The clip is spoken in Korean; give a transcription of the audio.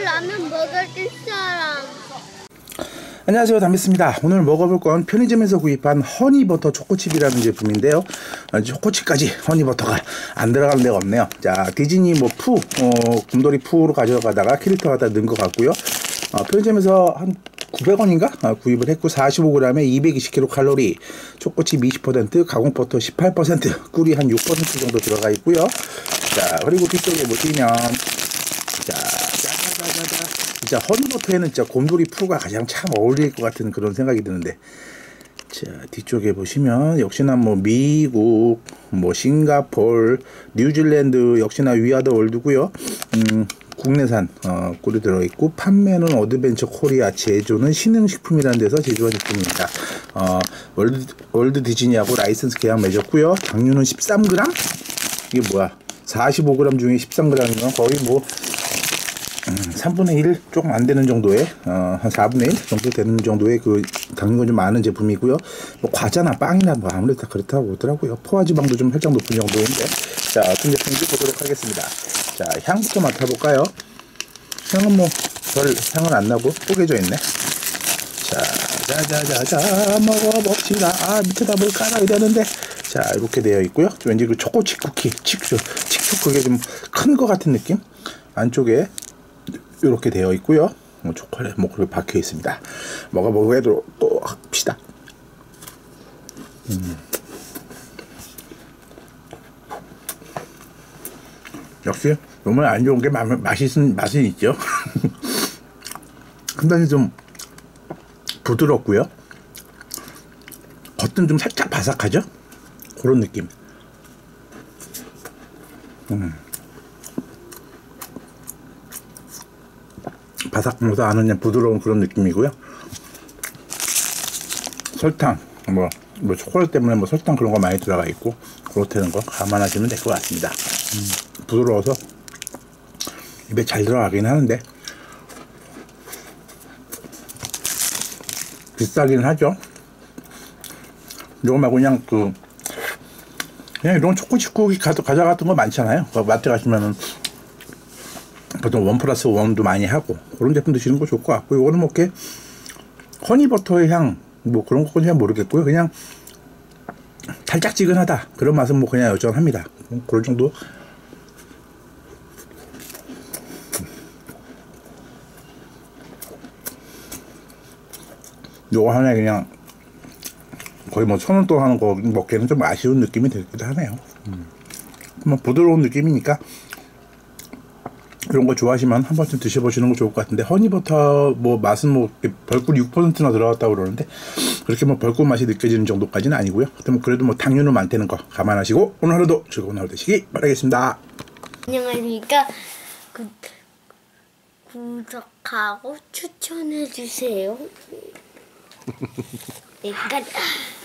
라면 먹어줄 사람. 안녕하세요, 담비스입니다. 오늘 먹어볼 건 편의점에서 구입한 허니버터 초코칩이라는 제품인데요. 초코칩까지 허니버터가 안 들어가는 데가 없네요. 자, 디즈니 곰돌이 푸로 가져가다가 캐릭터 갖다 넣은 것 같고요. 편의점에서 한 900원인가 구입을 했고 45g에 220kcal, 초코칩 20%, 가공버터 18%, 꿀이 한 6% 정도 들어가 있고요. 자, 그리고 뒤쪽에 보시면 진짜 허니버터에는 진짜 곰돌이 푸가 가장 참 어울릴 것 같은 그런 생각이 드는데, 자, 뒤쪽에 보시면 역시나 뭐 미국, 뭐 싱가폴, 뉴질랜드 역시나 위아더 월드고요. 국내산 꿀이 들어있고, 판매는 어드벤처 코리아, 제조는 신흥식품이라는 데서 제조한 제품입니다. 월드 디즈니하고 라이선스 계약 맺었고요. 당류는 13g? 이게 뭐야? 45g 중에 13g이면 거의 뭐 3분의 1 조금 안 되는 정도의 한 4분의 1 정도 되는 정도의 그 당류가 좀 많은 제품이고요. 뭐 과자나 빵이나 뭐 아무래도 다 그렇다고 그러더라고요. 포화지방도 좀 살짝 높은 정도인데, 자, 어떤 제품인지 보도록 하겠습니다. 자, 향부터 맡아볼까요? 향은 뭐 별 향은 안 나고 쪼개져 있네. 자, 먹어봅시다. 밑에다 뭘 깔아야 되는데, 자, 이렇게 되어 있고요. 왠지 그 초코칩 쿠키, 칙촉 그게 좀 큰 것 같은 느낌. 안쪽에 이렇게 되어 있고요. 초콜릿 그렇게 박혀 있습니다. 먹어보기로 또 합시다. 역시 정말 안 좋은 게 맛이 있죠. 상당히 좀 부드럽고요. 겉은 좀 살짝 바삭하죠. 그런 느낌. 바삭하면서 안은 부드러운 그런 느낌이고요. 설탕, 뭐 초콜릿 때문에 뭐 설탕 그런 거 많이 들어가 있고 그렇다는 거 감안하시면 될 것 같습니다. 부드러워서 입에 잘 들어가긴 하는데 비싸긴 하죠. 이거 말고 그냥 이런 초코칩 쿠키 과자 같은 거 많잖아요. 마트 가시면은 보통 1+1도 많이 하고 그런 제품 드시는 거 좋을 것 같고, 이거는 뭐 이렇게 허니버터의 향 뭐 그런 것까지 잘 모르겠고요. 그냥 달짝지근하다 그런 맛은 뭐 그냥 여전합니다. 그런 정도. 요거 하나에 그냥 거의 뭐 1,000원 또 하는 거 먹기에는 좀 아쉬운 느낌이 들기도 하네요. 뭐 부드러운 느낌이니까 이런 거 좋아하시면 한 번쯤 드셔보시는 거 좋을 것 같은데, 허니버터 뭐 맛은 뭐 벌꿀이 6%나 들어갔다고 그러는데 그렇게 뭐 벌꿀 맛이 느껴지는 정도까지는 아니고요. 그래도 뭐 당류는 많다는 거 감안하시고 오늘 하루도 즐거운 하루 되시기 바라겠습니다. 안녕하십니까. 구독하고 추천해주세요. 내가